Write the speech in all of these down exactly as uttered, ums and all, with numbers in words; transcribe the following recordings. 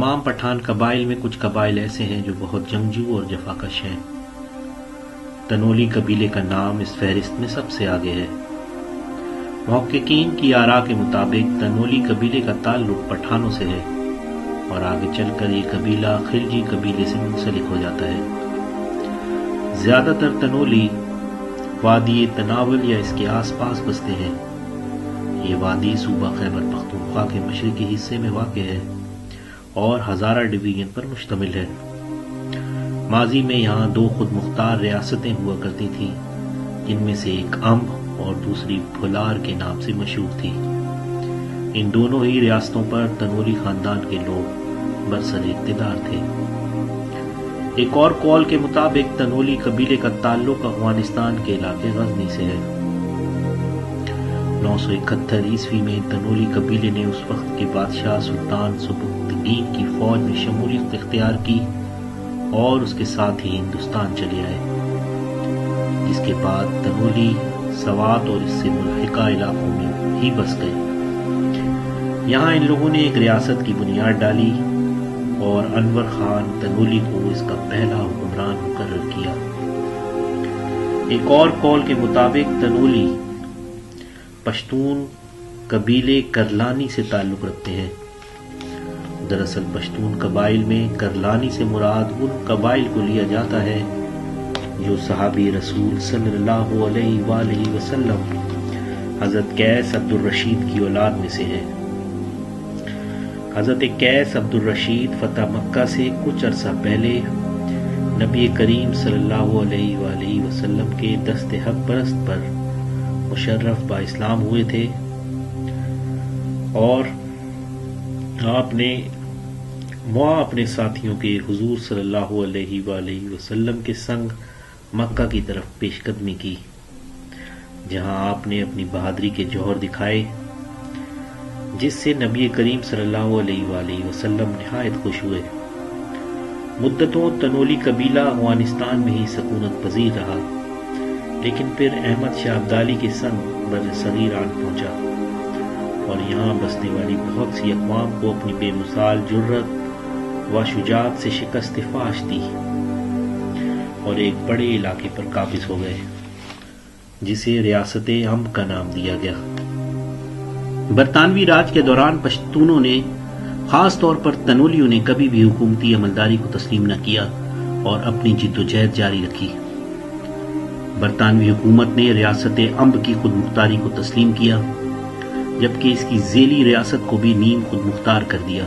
تمام پٹھان قبائل میں کچھ قبائل ایسے ہیں جو بہت جنگجو اور جفاکش ہیں۔ تنولی قبیلے کا نام اس فہرست میں سب سے آگے ہے۔ محققین کی آراء کے مطابق تنولی قبیلے کا تعلق پٹھانوں سے ہے اور آگے چل کر یہ قبیلہ خلجی قبیلے سے منسلک ہو جاتا ہے۔ زیادہ تر تنولی وادی تناول یا اس کے آس پاس بستے ہیں۔ یہ وادی صوبہ خیبر پختونخوا کے مشرقی حصے میں واقع ہے اور ہزارہ ڈویژن پر مشتمل ہے۔ ماضی میں یہاں دو خود مختار ریاستیں ہوا کرتی تھیں، جن میں سے ایک امب اور دوسری پھولار کے نام سے مشہور تھی۔ ان دونوں ہی ریاستوں پر تنولی خاندان کے لوگ برسر اقتدار تھے۔ ایک اور قول کے مطابق تنولی قبیلے کا تعلق افغانستان کے علاقے غزنی سے ہے۔ نو سو اکہتر عیسوی میں تنولی قبیلے نے اس وقت کے بادشاہ سلطان سبکتگین کی فوج میں شمولیت اختیار کی اور اس کے ساتھ ہی ہندوستان چلے آئے، جس کے بعد تنولی سوات اور اس سے ملحقہ علاقوں میں ہی بس گئے۔ یہاں ان لوگوں نے ایک ریاست کی بنیاد ڈالی اور انور خان تنولی کو اس کا پہلا حکمران مقرر کیا۔ ایک اور قول کے مطابق تنولی پشتون قبیلے کرلانی سے تعلق رکھتے ہیں۔ دراصل پشتون قبائل میں کرلانی سے مراد ان قبائل کو لیا جاتا ہے جو صحابی رسول صلی اللہ علیہ وآلہ وسلم حضرت قیس عبد الرشید کی اولاد میں سے ہیں۔ حضرت قیس عبد الرشید فتح مکہ سے کچھ عرصہ پہلے نبی کریم صلی اللہ علیہ وآلہ وسلم کے دست حق پرست پر مشرف با اسلام ہوئے تھے اور آپ نے وہاں اپنے ساتھیوں کے حضور صلی اللہ علیہ وآلہ وسلم کے سنگ مکہ کی طرف پیش قدمی کی، جہاں آپ نے اپنی بہادری کے جوہر دکھائے، جس سے نبی کریم صلی اللہ علیہ وآلہ وسلم نہایت خوش ہوئے۔ مدتوں تنولی قبیلہ افغانستان میں ہی سکونت پذیر رہا، لیکن پھر احمد شاہ ابدالی کے سنگ بر صغیر آن پہنچا اور یہاں بسنے والی بہت سی اقوام کو اپنی بے مثال جرت و شجاعت سے شکست فاش دی اور ایک بڑے علاقے پر قابض ہو گئے، جسے ریاست امب کا نام دیا گیا۔ برطانوی راج کے دوران پشتونوں نے، خاص طور پر تنولیوں نے، کبھی بھی حکومتی عملداری کو تسلیم نہ کیا اور اپنی جد و جہد جاری رکھی۔ برطانوی حکومت نے ریاست امب کی خود مختاری کو تسلیم کیا، جبکہ اس کی ذیلی ریاست کو بھی نیم خود مختار کر دیا۔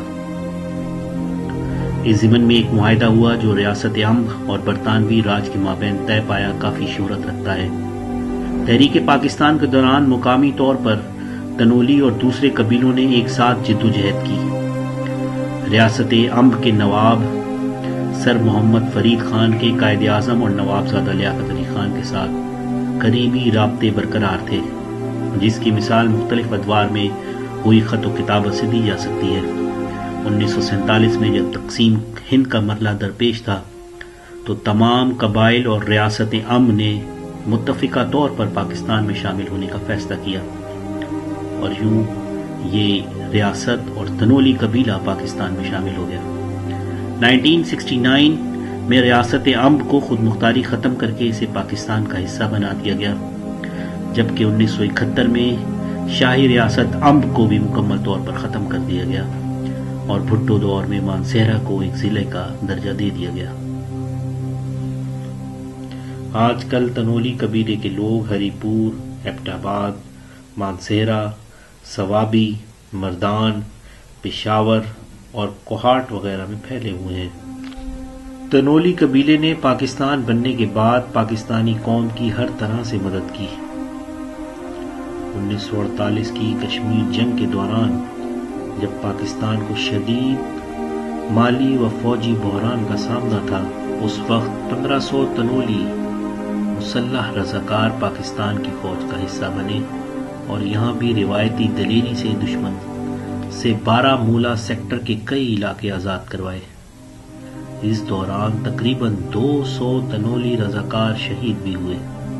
اس ضمن میں ایک معاہدہ ہوا جو ریاست امب اور برطانوی راج کے مابین طے پایا کافی شہرت رکھتا ہے۔ تحریک پاکستان کے دوران مقامی طور پر تنولی اور دوسرے قبیلوں نے ایک ساتھ جد و جہد کی۔ ریاست امب کے نواب سر محمد فرید خان کے قائد اعظم اور نواب زادہ لیاقت علی خان کے ساتھ قریبی رابطے برقرار تھے، جس کی مثال مختلف ادوار میں ہوئی خط و کتابت سے دی جا سکتی ہے۔ انیس سو سینتالیس میں جب تقسیم ہند کا مرحلہ درپیش تھا تو تمام قبائل اور ریاست امب نے متفقہ طور پر پاکستان میں شامل ہونے کا فیصلہ کیا اور یوں یہ ریاست اور تنولی قبیلہ پاکستان میں شامل ہو گیا۔ نائنٹین سکسٹی نائن میں ریاست امب کو خود مختاری ختم کر کے اسے پاکستان کا حصہ بنا دیا گیا، جبکہ انیس سو اکہتر میں شاہی ریاست امب کو بھی مکمل طور پر ختم کر دیا گیا اور بھٹو دور میں مانسہرہ کو ایک ضلع کا درجہ دے دیا گیا۔ آج کل تنولی قبیلے کے لوگ ہری پور، ایبٹ آباد، مانسہرہ، سوابی، مردان، پشاور اور کوہاٹ وغیرہ میں پھیلے ہوئے ہیں۔ تنولی قبیلے نے پاکستان بننے کے بعد پاکستانی قوم کی ہر طرح سے مدد کی۔ انیس سو اڑتالیس کی کشمیر جنگ کے دوران جب پاکستان کو شدید مالی و فوجی بحران کا سامنا تھا، اس وقت پندرہ سو تنولی مسلح رضاکار پاکستان کی فوج کا حصہ بنے اور یہاں بھی روایتی دلیری سے دشمن سے بارہ مولا سیکٹر کے کئی علاقے آزاد کروائے۔ اس دوران تقریباً دو سو تنولی رضاکار شہید بھی ہوئے۔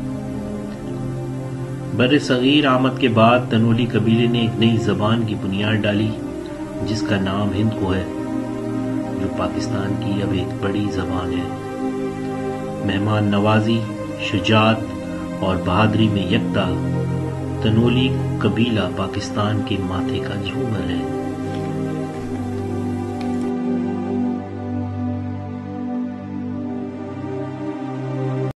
بر صغیر آمد کے بعد تنولی قبیلے نے ایک نئی زبان کی بنیاد ڈالی جس کا نام ہند کو ہے۔ پاکستان کی اب ایک بڑی زبان ہے۔ مہمان نوازی، شجاعت اور بہادری میں یکتا، تنولی قبیلہ پاکستان کے ماتھے کا جھومر ہے۔